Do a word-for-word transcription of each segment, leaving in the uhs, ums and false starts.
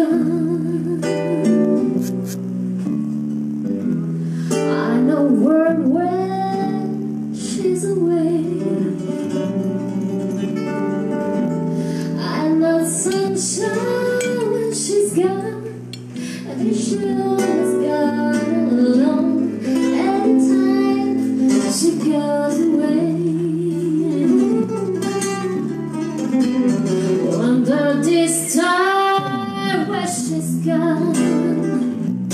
gone. I know word when she's away. I know sunshine when she's gone. And she's gone alone. Anytime she goes away. Wonder this time where she's gone.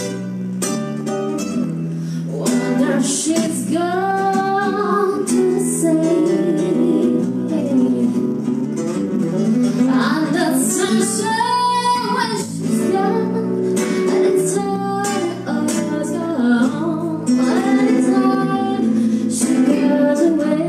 Wonder if she's gone to the same. And the sunshine when she's gone. And it's all always gone. Anytime she goes away.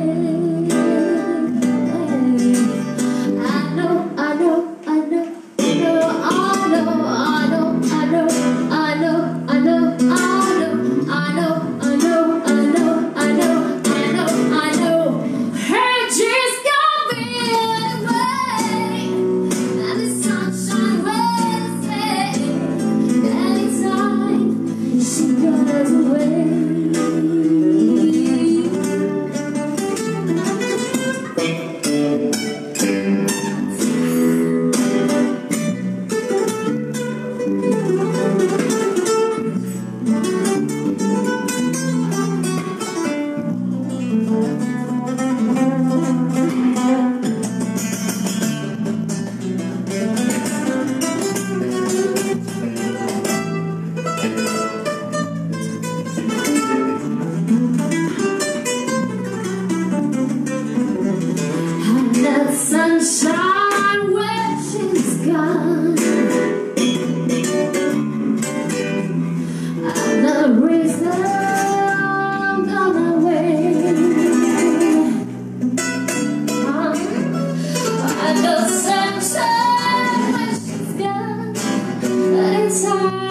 Sunshine when she's gone. Another reason I'm gonna wait. I know sunshine when she's gone. Anytime